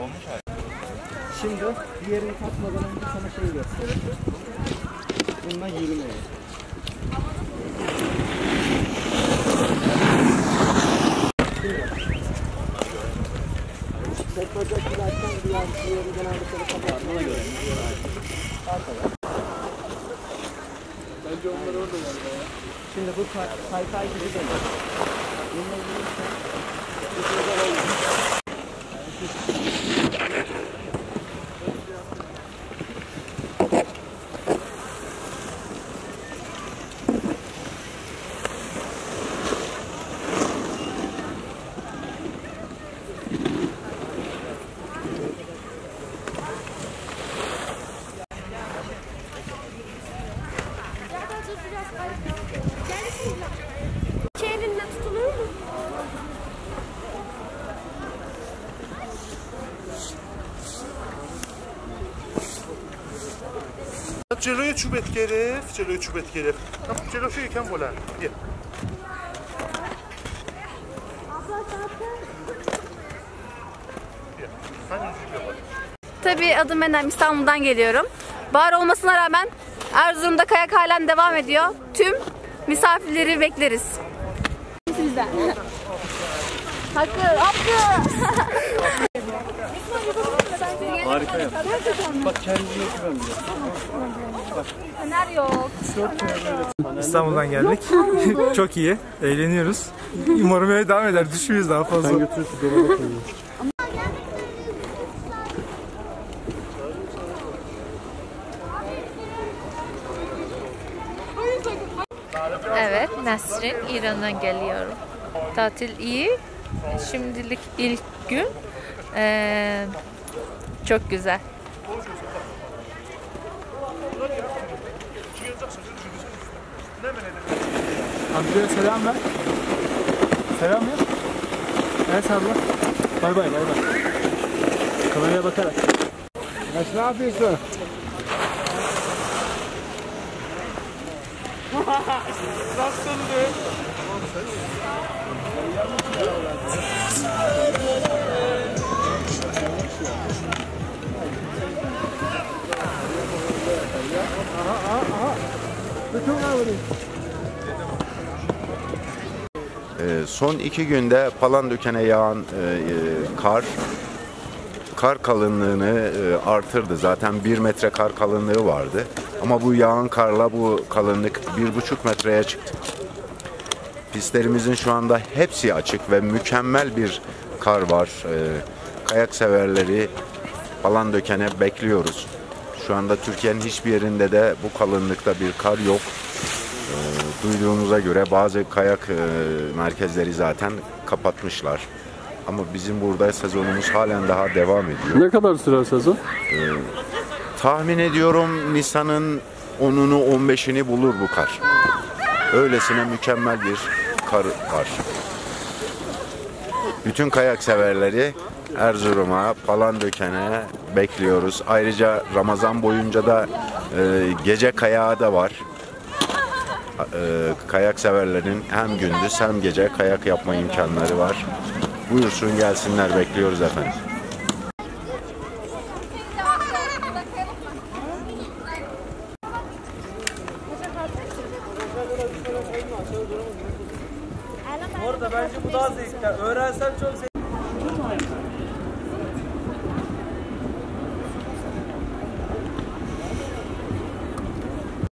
Şimdi diğerini takmadan önce sana şey göstereyim. Bununla yürümeyi. Tek bacak giderken diğeri genelde şöyle kapatmana göre. Bence onlar orada galiba ya. Şimdi bu kaykay gibi değil. Bununla yürürken bir şurada olmuyor. Elinden tutulur mu? جلوی چوبت گرفت، جلوی چوبت گرفت. جلوشو یکم بلند. بیا. Tabii adım Menem, İstanbul'dan geliyorum. Bahar olmasına rağmen Erzurum'da kayak halen devam ediyor. Tüm misafirleri bekleriz. Sizden. Hakkı. Harika ya. Bak kendine güven bile. Fener yok. İstanbul'dan geldik. Çok iyi. Eğleniyoruz. Umarım öyle devam eder. Düşmeyiz daha fazla. Sen götürürsün dolaba koyuyorsun. Evet, Nesrin, İran'dan geliyorum. Tatil iyi. Şimdilik ilk gün. Çok güzel. Amcaya selam ver. Selam ver. Evet abla. Bay bay. Kameraya bakarak. Ne yapıyorsun? Son 2 günde Palandöken'e yağan kar kalınlığını artırdı. Zaten 1 metre kar kalınlığı vardı. Ama bu yağan karla bu kalınlık 1,5 metreye çıktı. Pistlerimizin şu anda hepsi açık ve mükemmel bir kar var. Kayak severleri Palandöken'e bekliyoruz. Şu anda Türkiye'nin hiçbir yerinde de bu kalınlıkta bir kar yok. Duyduğumuza göre bazı kayak merkezleri zaten kapatmışlar. Ama bizim burada sezonumuz halen daha devam ediyor. Ne kadar sürer sezon? Tahmin ediyorum Nisan'ın 10'unu 15'ini bulur bu kar. Öylesine mükemmel bir kar var. Bütün kayak severleri Erzurum'a, Palandöken'e bekliyoruz. Ayrıca Ramazan boyunca da gece kayağı da var. Kayak severlerin hem gündüz hem gece kayak yapma imkanları var. Buyursun gelsinler, bekliyoruz efendim. Orada bence bu daha zevkli. Öğrensen çok zevkli.